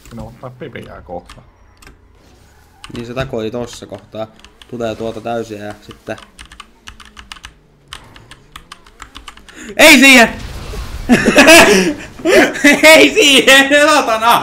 Minä ottaa pipiää kohta. Niin se takoi tossa kohtaa. Tulee tuolta täysiä ja sitten... Ei siihen! Ei siihen! Satana!